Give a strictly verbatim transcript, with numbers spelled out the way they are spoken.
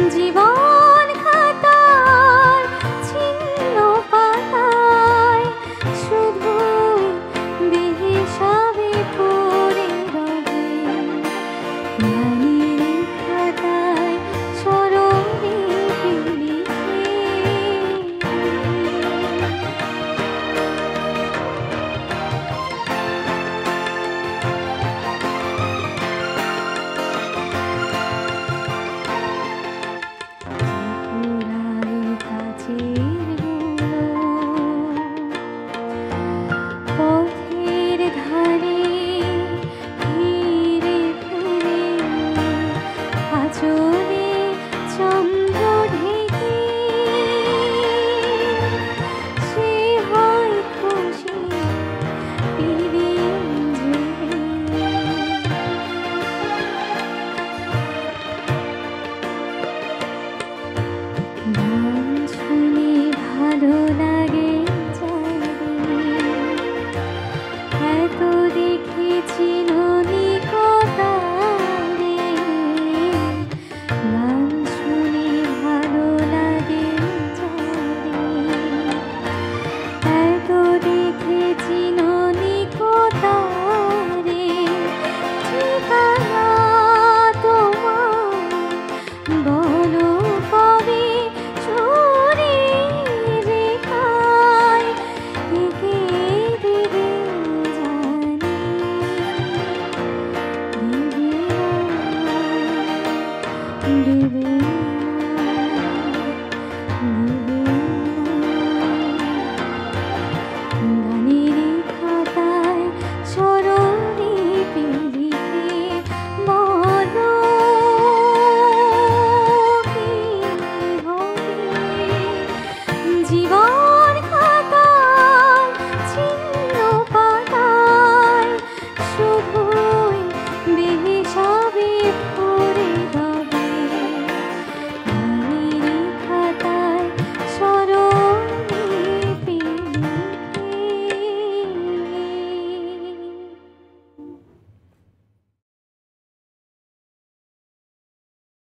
জীবন খাতার ছিন্ন পাতায় শুধুই বেহিসাবি পড়ে রবে গানের খাতায় স্মরণে লিখে। পথের ধারে ধীরে ফিরে আচরে চন্দ্র ঢেকে সে হয় খুশি পিরিন ঝেড়ে। গান শুনে ভালো লাগে এত দেখেছি ননিকতারে। গান শুনে ভালো লাগে এত দেখেছি ননিকতারে। ঠিকানা তোমার বলো কবে চোরে রেখায় এঁকে দেবে জানি দেবে না দেবে।